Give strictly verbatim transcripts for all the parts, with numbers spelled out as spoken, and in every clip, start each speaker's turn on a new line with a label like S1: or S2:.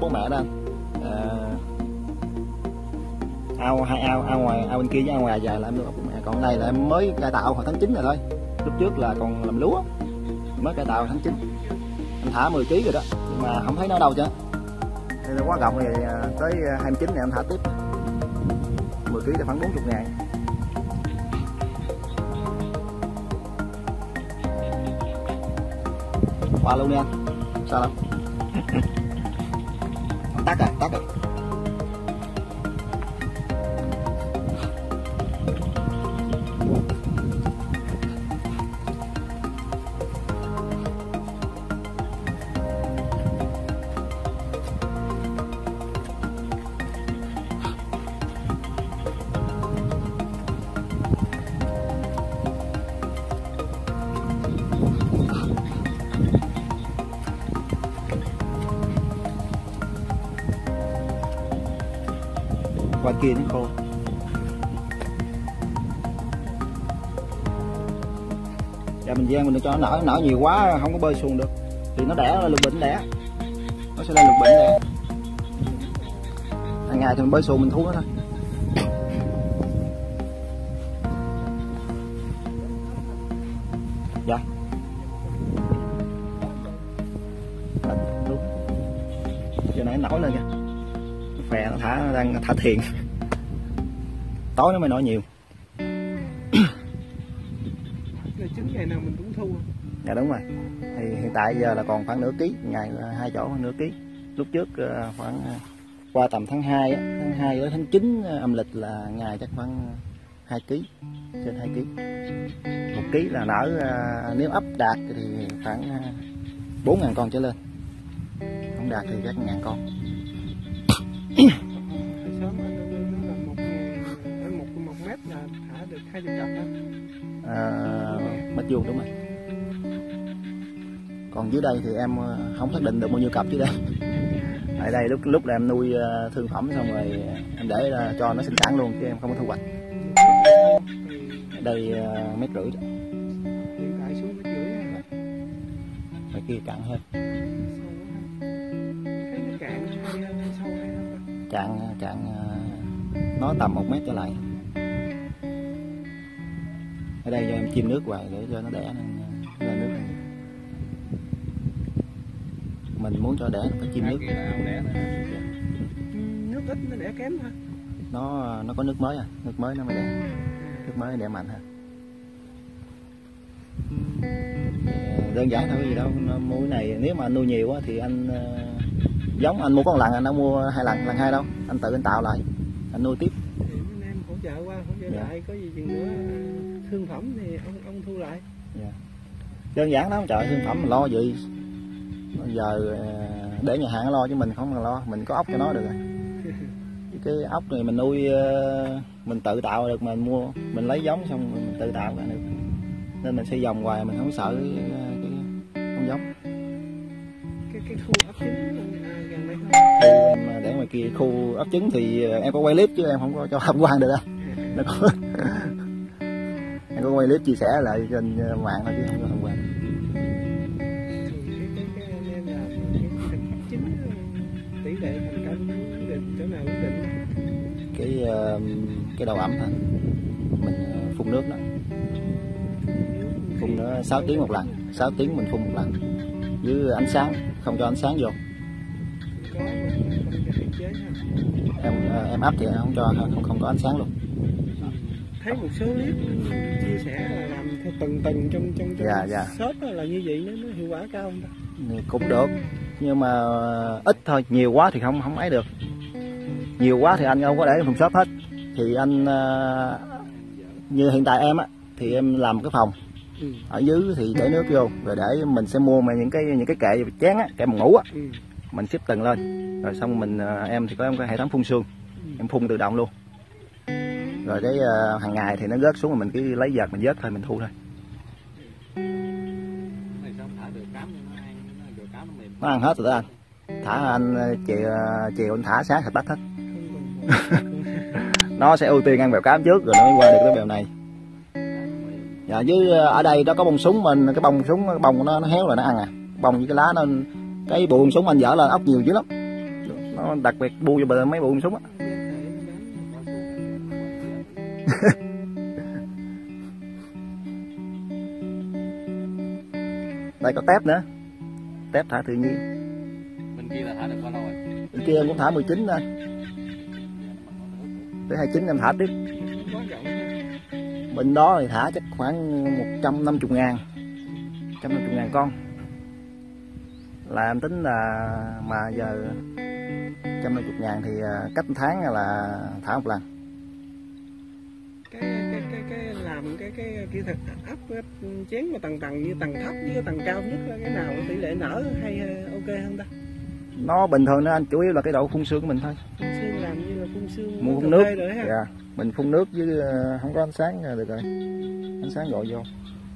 S1: bố mẹ đó anh. À, ao hai ao, ao ngoài ao bên kia với ao ngoài dài là em nuôi ốc bố mẹ, còn này là em mới cải tạo hồi tháng chín này thôi. Lúc trước là còn làm lúa, mới cải tạo tháng chín. Em thả mười ký rồi đó, nhưng mà không thấy nó đâu chứ. Nên nó quá rộng rồi, tới hai mươi chín này em thả tiếp. mười ký là khoảng bốn mươi ngàn. Qua luôn đi anh, sao đâu. Tắt à, tắt à. Qua kia nó khô. Dạ mình gian mình cho nó nở, nở nhiều quá không có bơi xuồng được thì nó đẻ lục bình đẻ, nó sẽ lên lục bình đẻ. Hàng ngày thì mình bơi xuồng mình thua nó thôi. Dạ đúng, giờ này nổi lên kìa, phè nó thả, nó đang thả thiền. Tối nó mới nổi nhiều.
S2: Trứng ngày nào mình cũng thu.
S1: Dạ đúng rồi. Thì hiện tại giờ là còn khoảng nửa ký, ngày hai chỗ khoảng nửa ký. Lúc trước khoảng qua tầm tháng hai á, tháng hai tới tháng chín âm lịch là ngày chắc khoảng hai ký, trên hai ký. Một ký là nở, nếu ấp đạt thì khoảng bốn ngàn con trở lên. Không đạt thì chắc ngàn con.
S2: hai mươi cặp
S1: à, mét vuông đúng rồi. Còn dưới đây thì em không xác định được bao nhiêu cặp dưới đây. Ở đây lúc lúc là em nuôi thương phẩm xong rồi em để ra cho nó sinh sản luôn chứ em không có thu hoạch. Ở đây mét rưỡi đó.
S2: Hiện tại xuống mét rưỡi.
S1: Ở kia cạn hơn.
S2: Thấy nó cạn hay sâu hay không?
S1: Cạn cạn nó tầm một mét trở lại. Ở đây cho em chim nước hoài để cho nó đẻ nó lên nước này. Mình muốn cho đẻ phải chim nước.
S2: Nước ít nó đẻ kém hả?
S1: Nó nó có nước mới à, nước mới nó mới đẻ. Nước mới đẻ mạnh ha. Đơn giản thôi, cái gì đâu. Mua cái này nếu mà anh nuôi nhiều á thì anh giống anh mua có một lần anh đâu mua hai lần, lần hai đâu. Anh tự anh tạo lại, anh nuôi tiếp.
S2: Thì anh em hỗ trợ qua, hỗ trợ dạ. lại, có gì chừng nữa thương phẩm thì ông ông thu lại.
S1: Dạ. Đơn giản lắm trời, thương phẩm mình lo gì. Bây giờ để nhà hàng lo chứ mình không cần lo, mình có ốc cho nó được rồi. Cái ốc này mình nuôi mình tự tạo được, mình mua mình lấy giống xong mình tự tạo ra được. Nên mình xây vòng hoài mình không sợ cái, cái con giống.
S2: Cái cái khu ấp trứng gần đây không?
S1: Em để ngoài kia khu ấp trứng thì em có quay clip chứ em không có cho tham quan được đâu. Nó có em có quay clip chia sẻ lại trên mạng thôi chứ không có tham quan.
S2: Tỷ lệ thành công định chỗ nào quyết định?
S1: Cái cái đầu ẩm thôi, mình phun nước đó, phun nó sáu tiếng một lần, sáu tiếng mình phun một lần, với ánh sáng, không cho ánh sáng vô. Em em ấp thì em không cho, không không có ánh sáng luôn.
S2: Thấy một số clip chia sẻ là làm theo từng từng trong trong trong
S1: dạ, dạ.
S2: shop là như vậy, nó, nó hiệu quả cao không ta?
S1: Cũng được nhưng mà ít thôi, nhiều quá thì không không ấy được. Nhiều quá thì anh không có để phòng shop hết. Thì anh như hiện tại em á thì em làm cái phòng ừ. ở dưới thì để nước vô, rồi để mình sẽ mua mà những cái những cái kệ chén á, kệ phòng ngủ á, ừ. mình xếp tầng lên, rồi xong mình em thì có em có hệ thống phun sương, ừ. em phun tự động luôn. Rồi cái uh, hàng ngày thì nó rớt xuống rồi mình cứ lấy vợt mình vớt thôi, mình thu thôi. Nó ăn hết rồi đó anh. Thả anh chiều chiều anh thả sáng thì bắt hết. Nó sẽ ưu tiên ăn bèo cám trước rồi nó mới qua được cái bèo này. Dạ, với ở đây đó có bông súng mình, cái bông súng cái bông của nó nó héo rồi nó ăn à. Bông với cái lá nó cái bụi bông súng anh dở lên ốc nhiều dữ lắm. nó đặc biệt bu cho mấy bu súng á. Đây có tép nữa, tép thả tự nhiên.
S3: Bên kia là thả được bao lâu rồi?
S1: Bên kia em cũng thả mười chín thôi, tới hai mươi chín em thả tiếp. Bên đó thì thả chắc khoảng một trăm năm mươi ngàn, một trăm năm mươi ngàn con. Là em tính là mà giờ một trăm năm mươi ngàn thì cách tháng là thả một lần.
S2: Cái cái cái cái làm cái cái kỹ thuật ấp chén mà tầng tầng như tầng thấp với tầng cao nhất là cái nào tỷ lệ nở hay ok hơn ta?
S1: Nó bình thường đó anh, chủ yếu là cái độ phun sương của mình thôi.
S2: Phun sương làm như là phun sương
S1: Mua phun nước, dạ. Mình phun nước với không có ánh sáng là được rồi, ánh sáng gọi vô.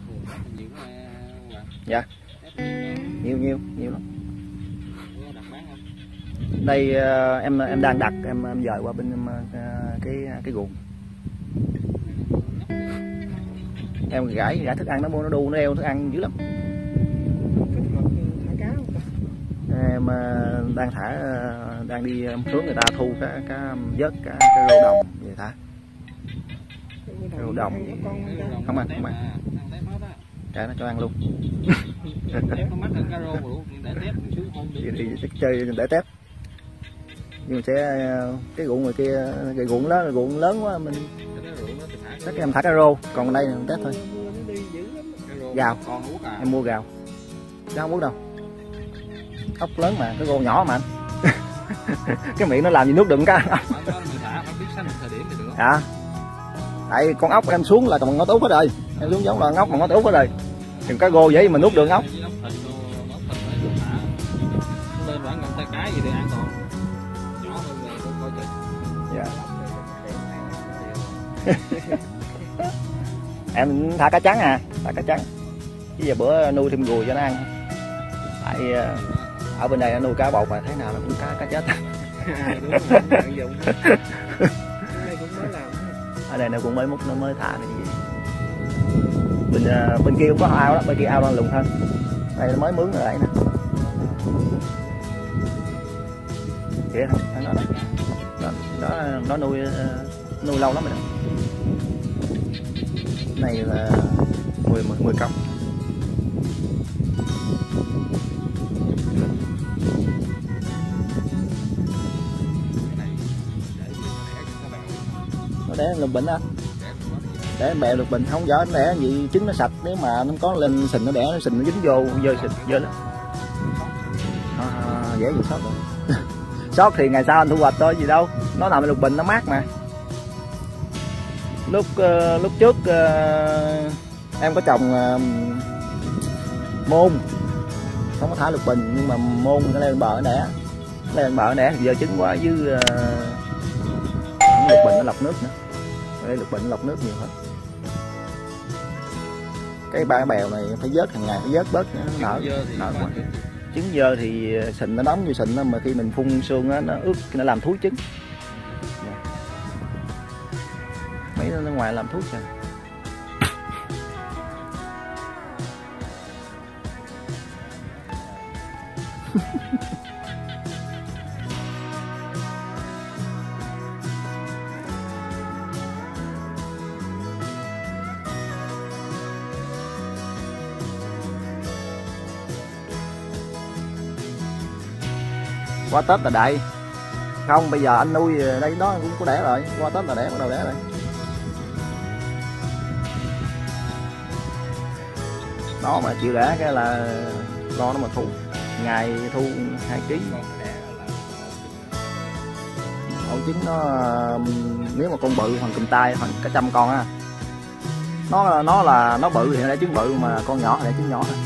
S1: Dạ, nhiều nhiều nhiều lắm. Đây em em đang đặt, em em dời qua bên em, cái cái ruộng. Em gãi gãi thức ăn nó mua nó đu nó đeo thức ăn dữ lắm. Em đang thả, đang đi hướng người ta thu cá cá vớt cá cá rô đồng về thả. Rô đồng gì không ăn, không ăn. Trả nó cho ăn luôn. Vậy thì chắc chơi để tép. Nhưng mà sẽ cái ruộng ngoài kia, cái ruộng lớn, ruộng lớn quá mình chắc em thả cá rô, còn đây là tép thôi. Gào, em mua gào, chứ không uống đâu. Ốc lớn mà, cái rô nhỏ mà anh. Cái miệng nó làm gì nước đựng cá ốc. Dạ. Tại con ốc em xuống là còn ngó út hết rồi, em xuống giống là ốc mà ngó út hết rồi. Thì cái rô vậy mà nuốt được ốc. Dạ. Em thả cá trắng à, thả cá trắng. Chứ giờ bữa nuôi thêm ruồi cho nó ăn. Tại ở bên đây nuôi cá bột mà thế nào nó cũng cá cá chết. Ở đây nó cũng mới múc, nó mới thả này gì. Bên bên kia cũng có ao đó, bên kia ao đang lùng hơn. Đây nó mới mướn rồi đấy nè. Kìa thằng đó, đó, đó nó nuôi nuôi lâu lắm rồi đó. Này là mười mười cọng. Nó để lục bệnh anh, để em bẹ lục bệnh không dở nó đẻ gì trứng nó sạch, nếu mà nó có lên sình nó đẻ nó sình nó dính vô dơ sình dơ lắm. À, dễ gì sót rồi. Sót thì ngày sau anh thu hoạch thôi gì đâu, nó nằm lục bình nó mát mà. Lúc uh, lúc trước uh, em có trồng uh, môn không có thả lục bình, nhưng mà môn nó lên bờ nó đẻ, lên bờ nó đẻ thì giờ trứng quá với uh, lục bình nó lọc nước nữa. Đây lục bình nó lọc nước nhiều hơn. Cái ba bèo này phải vớt hàng ngày, phải vớt bớt nó nở, nở quá. Trứng dơ thì sình nó đóng vô sình đó, mà khi mình phun sương á nó ướt nó làm thúi trứng. Mấy nó ngoài làm thuốc rồi. Qua Tết là đại. Không, bây giờ anh nuôi đây đó cũng có đẻ rồi, qua Tết là đẻ, bắt đầu đẻ rồi. Nó mà chịu đẻ cái là lo nó mà thu, ngày thu hai ký. Ổ trứng nó nếu mà con bự khoảng cầm tay khoảng cả trăm con á, nó nó là nó bự thì nó đẻ trứng bự, mà con nhỏ thì đẻ trứng nhỏ thôi.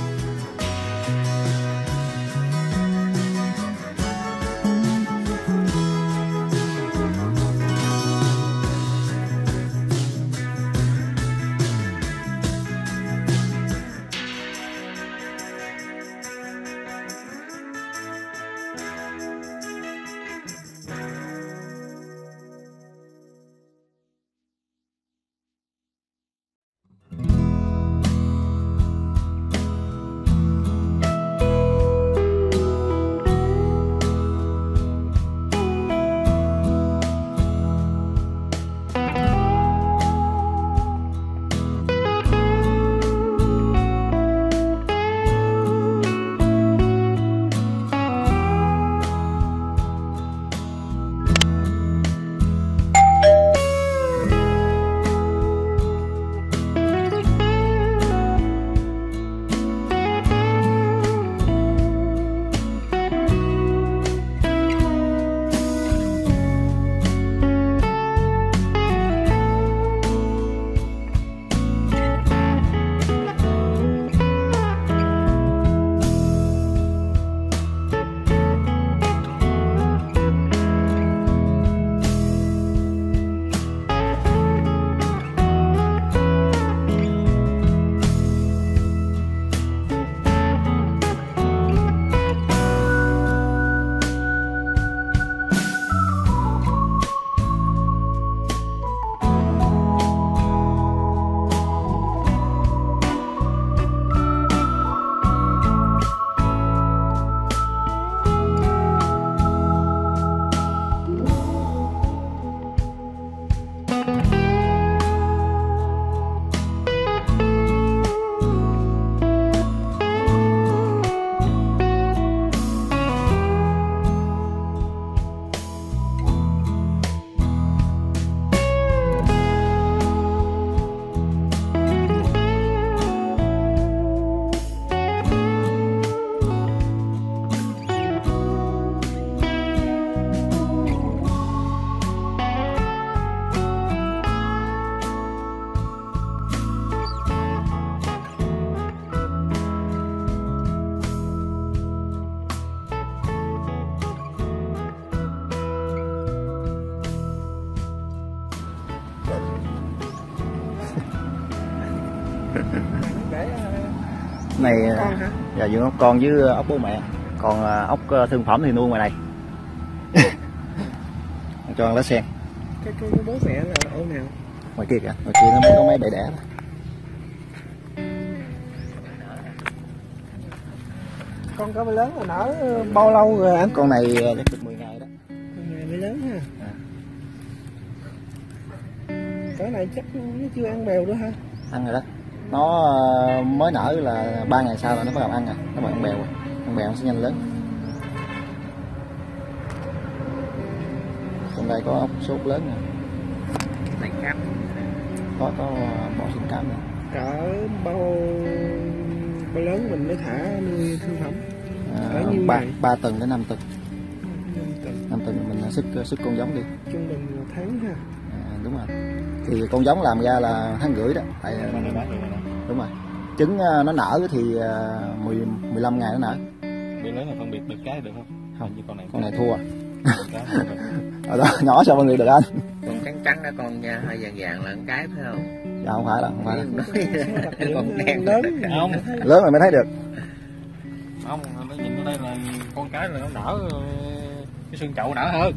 S1: Này
S2: con hả?
S1: dạ dưỡng ốc con với ốc bố mẹ, còn ốc thương phẩm thì nuôi ngoài này. Cho ăn lá sen.
S2: Cái, cái, cái bố mẹ là ô nào?
S1: Ngoài kia kìa, ngoài kia nó có mấy bể đẻ.
S2: Con cá mới lớn là nở bao lâu rồi anh?
S1: Con này chắc được mười ngày đó.
S2: mười ngày mới lớn ha.
S1: À.
S2: Cái này chắc nó chưa ăn bèo nữa ha?
S1: Ăn rồi đó. Nó mới nở là ba ngày sau là nó bắt đầu ăn rồi, nó bắt đầu ăn bèo rồi. Ăn bèo nó sẽ nhanh lớn. Trong đây có ốc sốt lớn nè.
S3: Này cáp.
S1: Có có bò sinh cám nữa.
S2: Cỡ bao bao lớn mình mới thả nuôi thương phẩm?
S1: À, ba ba tuần đến năm tuần. năm tuần mình sức sức con giống đi.
S2: Trung bình một tháng ha.
S1: À, đúng rồi. Thì con giống làm ra là tháng rưỡi đó. Tại đúng rồi. Trứng nó nở thì mười mười lăm ngày nó nở.
S3: Bị lớn là phân biệt được cái được không?
S1: Không,
S3: như con này.
S1: Con này thua. Ở đó nhỏ sao phân biệt được anh?
S4: Con trắng trắng đó, con hơi vàng vàng là con cái phải không?
S1: Dạ không phải là không phải là.
S4: Con đen
S2: lớn
S3: không?
S1: Lớn rồi mới thấy được.
S3: Không, nó nhìn ở đây là con cái là nó nở, cái xương chậu nở hơn.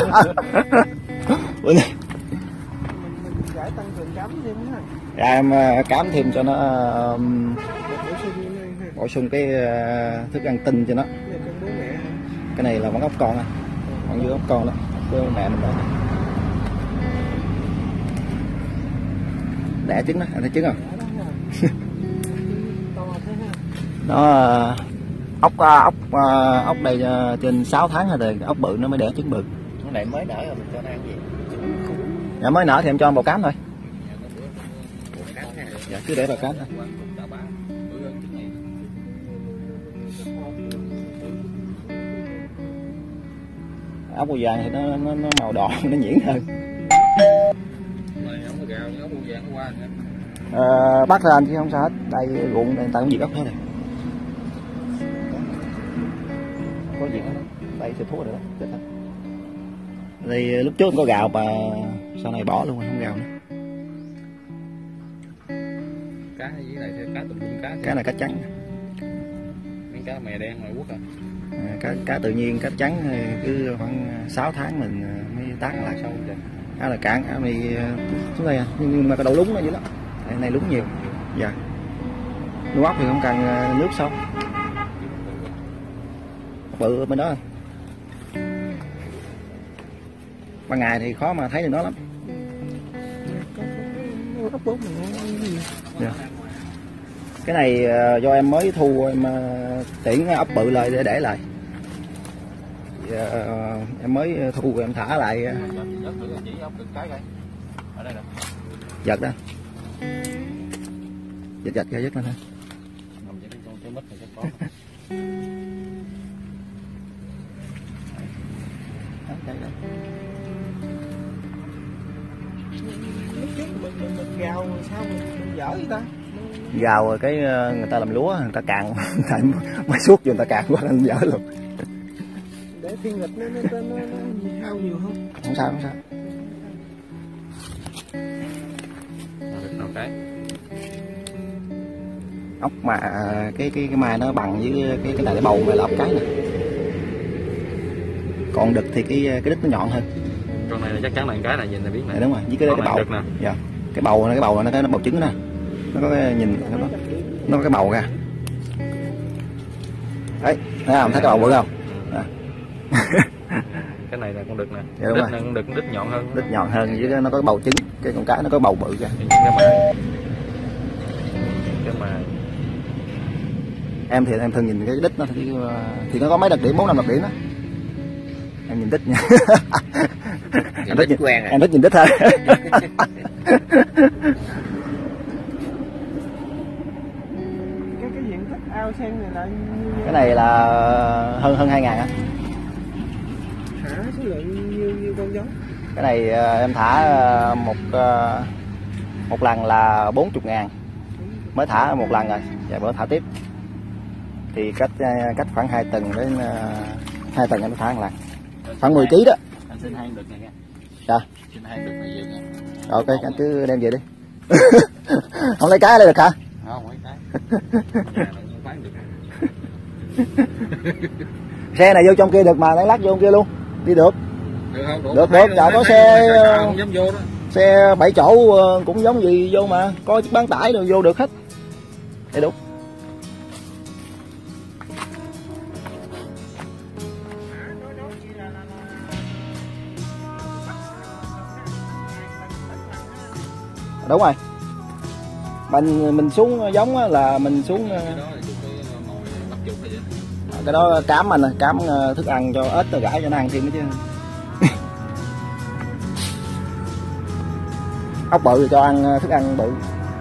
S1: Bữa nay
S2: mình giải tăng cường cám thêm ha.
S1: dạ em cám thêm cho nó um,
S2: Bổ sung ha.
S1: bổ sung cái uh, thức ăn tinh cho nó.
S2: Cái này con bố mẹ ha.
S1: Cái này là con ốc con á, còn dưới ốc con đó, với mẹ mình đó. Đẻ trứng đó, anh thấy trứng không? Nó ốc ốc ốc đây trên sáu tháng rồi, thì ốc bự nó mới đẻ trứng bự.
S4: Con này mới nở rồi mình cho nó ăn gì?
S1: Dạ mới nở thì em cho bào cám thôi. Dạ cứ để bào cám thôi. Ốc bươu vàng thì nó nó, nó màu đỏ nó nhuyễn hơn. À, bắt ra anh chứ không sao hết. Đây ruộng đây người ta cũng diệt ốc hết rồi. Có gì hết. Đây sẽ thua rồi đó. Chết rồi. Đây lúc trước có gạo mà sau này bỏ luôn rồi, không gạo nữa.
S3: Cá dưới này thì cá tùm lum cá.
S1: Cá này cá trắng.
S3: Miếng cá mè đen ngoài quốc à.
S1: À, cá cá tự nhiên cá trắng cứ khoảng sáu tháng mình mới tán lại xong rồi. Cá là cạn, cá này xuống đây à. Nhưng mà cái đậu lúng nó vậy đó. Cái này lúng nhiều. Dạ. Nuôi ốc thì không cần nước sâu. Bự bên đó. Ban ngày thì khó mà thấy được nó lắm.
S2: Ốc bố mẹ
S1: Dạ. Cái này do em mới thu em tiễn ốc bự lại để để lại. Dạ, em mới thu em thả lại. Giật đó. Giật giật ra giật lên thôi.
S2: lúc trước mình mình, mình gào sao mình, mình dở vậy ta?
S1: Gào rồi cái người ta làm lúa người ta cạn mới suốt vô người ta cạn quá nên dở luôn.
S2: Để thiên nghịch nó nó nó, nó, nó hao nhiều không?
S1: Không sao không sao.
S3: Cái.
S1: Ốc mà cái cái cái mai nó bằng với cái cái này cái bầu này là ốc cái nè. Còn đực thì cái cái đít nó nhọn hơn.
S3: Con này là chắc chắn là cái này nhìn là biết này.
S1: Dạ, đúng rồi, với cái, cái bầu. Nè. Dạ. Cái bầu này cái bầu này nó cái bầu trứng nè. Nó có cái nhìn nó, nó có cái bầu ra. Đấy, thấy không? Thấy cái bầu bự không? À.
S3: Cái này là con đực nè.
S1: Dạ, đúng
S3: đít
S1: rồi.
S3: này con đực đít nhọn hơn.
S1: Đít nhọn hơn với cái, nó có cái bầu trứng, cái con cái nó có bầu bự ra.
S3: Cái mà cái mà
S1: em thì em thường nhìn cái đít nó thì, thì nó có mấy đặc điểm, bốn năm đặc điểm đó. Em nhìn đít nha. em thích nhìn, quen em thích nhìn đít thôi.
S2: cái cái diện tích ao sen này là như...
S1: Cái này là hơn hơn hai ngàn á.
S2: Thả số lượng nhiêu nhiêu con giống?
S1: Cái này em thả một một lần là bốn mươi ngàn, mới thả một lần rồi, và bữa thả tiếp thì cách cách khoảng hai tuần đến hai tuần em thả một lần, khoảng mười ký đó.
S3: anh xin hai đực này nha.
S1: Dạ.
S3: Xin hai đực này về nha.
S1: Ok, anh cứ đem về đi. Không lấy cái đây được hả?
S3: Không, mấy cái. Nhà nó không bán được.
S1: Xe này vô trong kia được mà, lấy lát vô trong kia luôn. Đi được.
S3: Được không? Được,
S1: được, được. Trời, có xe
S3: không dám vô đó.
S1: Xe bảy chỗ cũng giống gì vô mà, có bán tải rồi vô được hết. Đây đúng. Đúng rồi. Mình mình xuống giống là mình xuống cái đó cám mình cám thức ăn cho ếch rồi gãi cho nó ăn thêm nữa chứ. Ốc bự cho ăn thức ăn bự.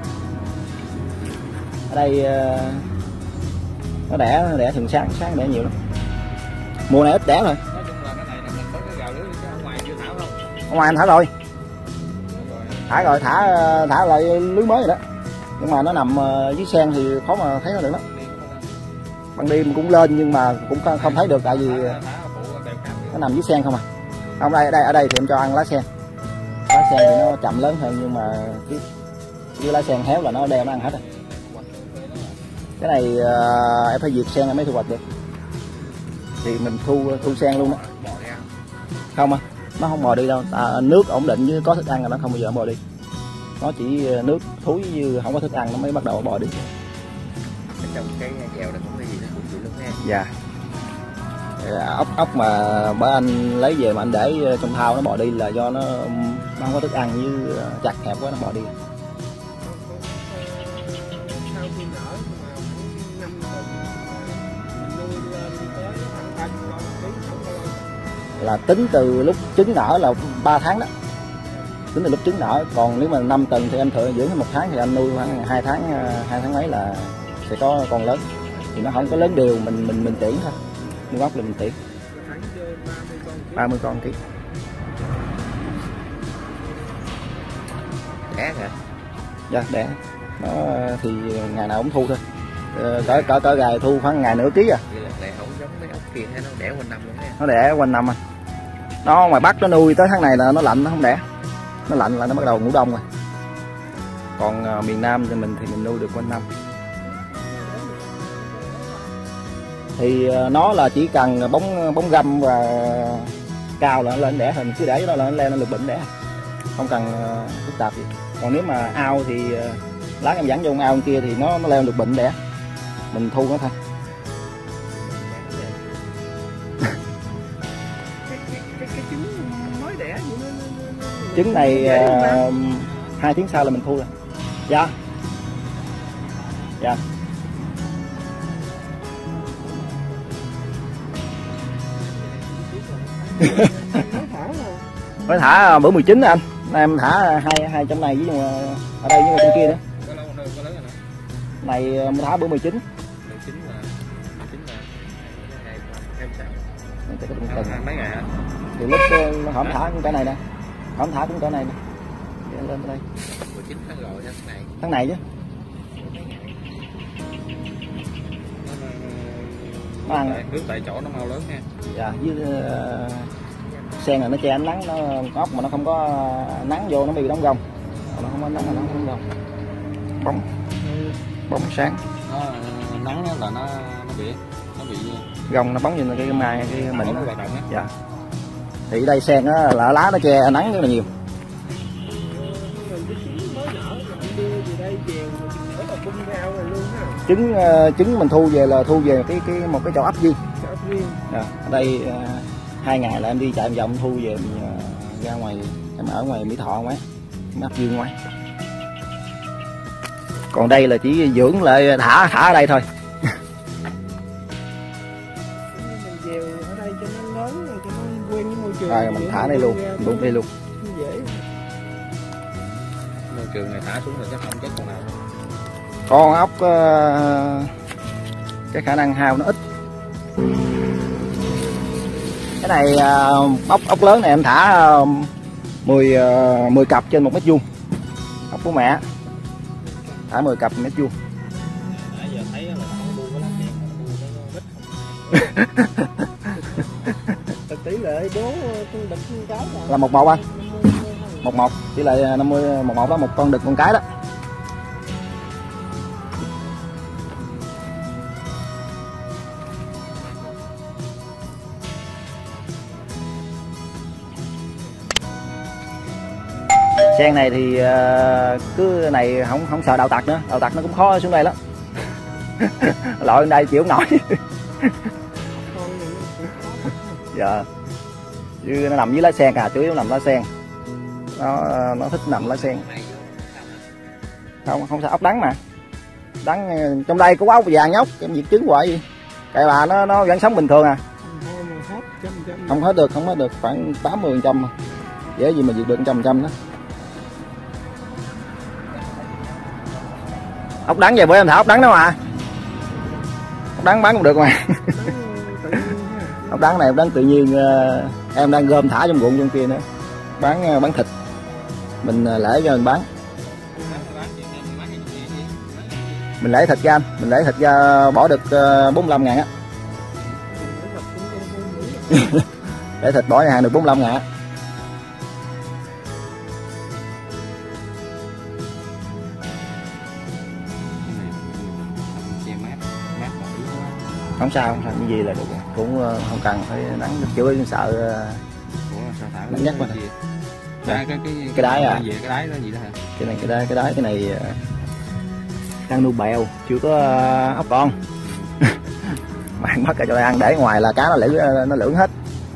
S1: Ở đây nó đẻ nó đẻ thường sáng sáng đẻ nhiều lắm. Mùa này ít đẻ thôi.
S3: Nói chung là cái này là mình có cái gào lưới chứ ở ngoài chưa thả đâu.
S1: Ở ngoài anh thả rồi. Thả rồi, thả thả lại lưới mới rồi đó. Nhưng mà nó nằm dưới sen thì khó mà thấy nó được lắm. Ban đêm cũng lên nhưng mà cũng không thấy được tại vì nó nằm dưới sen không à. Không, đây đây ở đây thì em cho ăn lá sen. Lá sen thì nó chậm lớn hơn nhưng mà cái, cái lá sen héo là nó đeo nó ăn hết rồi. Cái này uh, em phải diệt sen em mới thu hoạch được. Thì mình thu thu sen luôn đó. Không à, nó không bò đi đâu. À, nước ổn định với có thức ăn là nó không bao giờ bò đi. Nó chỉ nước thúi như không có thức ăn nó mới bắt đầu bò đi.
S4: Trong cái kèo này không có gì nó cũng chịu luôn nha.
S1: Dạ. Ốc ốc mà bữa anh lấy về mà anh để trong thau nó bò đi là do nó, nó không có thức ăn với chặt hẹp quá nó bò đi.
S2: Sau khi nở mà năm tuần nuôi lên tới khoảng ba mươi con ký không bao lâu.
S1: Là tính từ lúc trứng nở là ba tháng đó. Tính từ lúc trứng nở, còn nếu mà năm tuần thì anh thường dưỡng một tháng thì anh nuôi khoảng hai tháng hai tháng mấy là sẽ có con lớn. Thì nó không có lớn đều, mình mình mình tuyển thôi. Nuôi ốc là mình tuyển. ba mươi con ký.
S4: Đẻ hả?
S1: Dạ đẻ. Nó thì ngày nào cũng thu thôi. Cỡ cỡ cỡ gài thu khoảng ngày nửa ký à.
S4: Vậy là lại không giống mấy ốc kia hay nó đẻ quanh năm luôn nha.
S1: Nó đẻ quanh năm à. Nó ngoài Bắc nó nuôi tới tháng này là nó lạnh nó không đẻ. Nó lạnh là nó bắt đầu ngủ đông rồi. Còn uh, miền Nam thì mình thì mình nuôi được quanh năm. Thì uh, nó là chỉ cần bóng bóng râm và cao là nó lên đẻ, hình cứ để đó là nó lên nó được bệnh đẻ. Không cần uh, phức tạp gì. Còn nếu mà ao thì uh, lát em dẫn vô ao kia thì nó nó leo được bệnh đẻ. Mình thu nó thôi. Trứng này uh, hai tiếng sau là mình thu rồi. Dạ. Dạ. Mới thả bữa mười chín anh. Em thả hai hai trong này với ở đây với trong kia nữa. Này mới thả bữa mười chín.
S3: Mấy ngày hả?
S1: Từ lúc hổm thả cũng cái này nè. Hổm thả cũng cái này nè. Lên đây.
S4: mười chín tháng rồi tháng này.
S1: Tháng này chứ. Nó ăn
S3: nước tại chỗ nó mau lớn nha.
S1: Dạ, với uh, sen là nó che ánh nắng, nó ốc mà nó không có nắng vô nó bị đóng gông. Nó không có nắng là nó không gông. Bóng bóng sáng.
S3: Nó nắng là nó nó bị nó bị
S1: gông nó bóng như cái mai cái mình nó
S3: hoạt động á.
S1: Dạ. Thì ở đây sen á là lá nó che nắng rất là nhiều. Trứng uh, trứng mình thu về là thu về cái cái một cái chậu ấp riêng. À, ở đây uh, hai ngày là em đi chạy vòng thu về mình, uh, ra ngoài em ở ngoài Mỹ Thọ ngoài ấp riêng ngoài. Còn đây là chỉ dưỡng lại thả thả ở đây thôi. Rồi mình thả đây luôn, luôn đây luôn.
S3: Môi trường này thả xuống là chắc không chết con nào.
S1: Con ốc uh, cái khả năng hao nó ít. Cái này uh, ốc ốc lớn này em thả uh, mười uh, mười cặp trên một mét vuông. Ốc của mẹ. Thả mười cặp mét vuông.
S3: Nãy giờ thấy là nó đuôi có lắm
S2: tỷ lệ bố đực con cái
S1: là một một anh. Một một tỷ lệ năm mươi một một đó, một con đực con cái đó. Sen này thì uh, cứ này không không sợ đào tặc nữa, đào tặc nó cũng khó xuống đây lắm. Lội lên đây chịu không nổi. Dạ. Chứ nó nằm dưới lá sen à, chủ yếu nằm lá sen. Nó nó thích nằm lá sen. Không không sao, ốc đắng mà. Đắng trong đây có ốc vàng nhóc, em diệt trứng hoài gì. Cái bà nó nó vẫn sống bình thường à. Không hết được, không hết được, khoảng tám mươi phần trăm. Dễ gì mà diệt được một trăm phần trăm đó. Ốc đắng về bữa em thả ốc đắng đó mà. Ốc đắng bán cũng được mà. Ốc đắng này ốc đắng tự nhiên, em đang gom thả trong ruộng trong kia nữa. Bán bán thịt. Mình lễ cho mình bán. Mình lấy thịt ra anh, mình lấy thịt ra bỏ được bốn mươi lăm ngàn á. Để thịt bỏ ra hàng được bốn mươi lăm ngàn á. Không sao, không sao, cái gì là được, cũng không cần phải nắng chữa, sợ nắng nhất mà. Cái cái cái đáy à,
S3: cái đáy đó gì đó hả?
S1: Cái này cái đáy cái đáy cái này đang nuôi bèo, chưa có ốc con. Bạn bắt cho nó ăn, để ngoài là cá nó lưỡng nó lưỡng hết.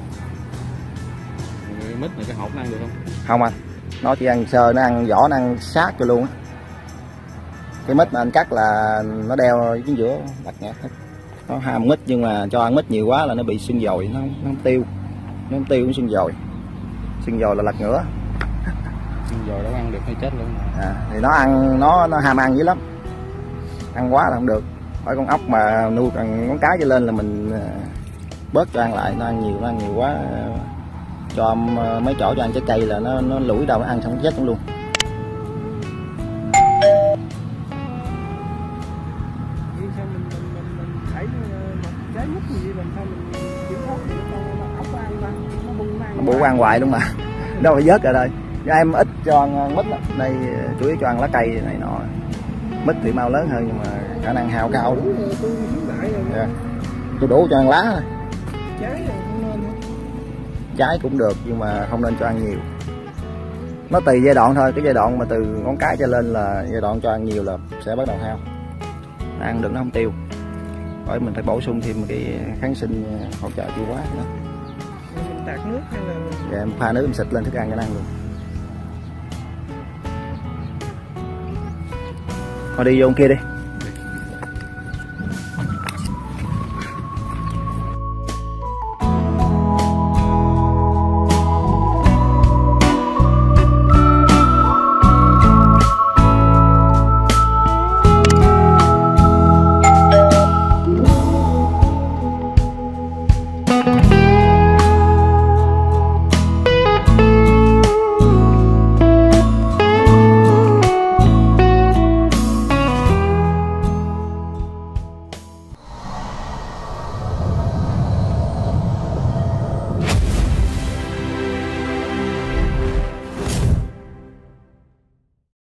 S3: Cái mít này cái hột nó ăn được không?
S1: Không anh, nó chỉ ăn sơ, nó ăn vỏ, nó ăn sát cho luôn á. Cái mít mà anh cắt là nó đeo chính giữa bạch nhạt hết. Nó ham mít nhưng mà cho ăn mít nhiều quá là nó bị sưng dồi, nó, nó không tiêu, nó không tiêu, nó sưng dồi, sưng dồi là lật ngửa.
S3: Sưng dồi đâu ăn được hay chết luôn.
S1: À, thì nó ăn, nó nó ham ăn dữ lắm, ăn quá là không được. Phải con ốc mà nuôi con con cái cho lên là mình bớt cho ăn lại, nó ăn nhiều, nó ăn nhiều quá cho mấy chỗ cho ăn trái cây là nó nó lủi đầu nó ăn xong chết luôn. Nó bủ ăn hoài luôn mà. Đâu phải vớt rồi đây. Em ít cho ăn mít, đây chủ yếu cho ăn lá cây này nọ. Mít thì mau lớn hơn nhưng mà khả năng hao cao lắm. Yeah. Tôi đủ cho ăn lá thôi. Trái cũng được nhưng mà không nên cho ăn nhiều. Nó tùy giai đoạn thôi, cái giai đoạn mà từ ngón cái trở lên là giai đoạn cho ăn nhiều là sẽ bắt đầu hao. Ăn được nó không tiêu. Bởi mình phải bổ sung thêm cái kháng sinh hỗ trợ tiêu hóa nữa.
S2: Mình tạt nước hay là
S1: dạ, em pha nước em xịt lên thức ăn cho nó ăn luôn. Thôi đi vô kia đi.